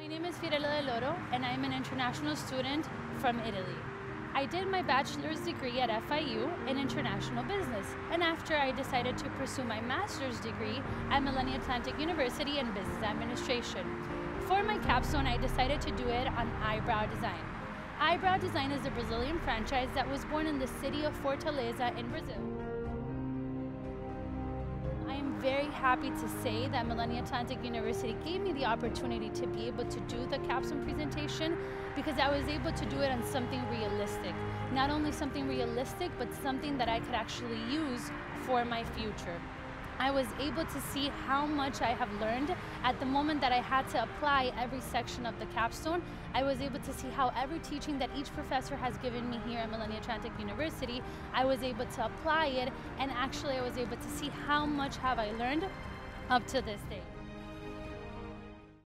My name is Fiorella De Loro, and I'm an international student from Italy. I did my bachelor's degree at FIU in international business, and after I decided to pursue my master's degree at Millennium Atlantic University in business administration. For my capstone, I decided to do it on Eyebrow Design. Eyebrow Design is a Brazilian franchise that was born in the city of Fortaleza in Brazil. I am very happy to say that Millennium Atlantic University gave me the opportunity to be able to do the capstone presentation because I was able to do it on something realistic. Not only something realistic, but something that I could actually use for my future. I was able to see how much I have learned at the moment that I had to apply every section of the capstone. I was able to see how every teaching that each professor has given me here at Millennium Atlantic University, I was able to apply it, and actually I was able to see how much have I learned up to this day.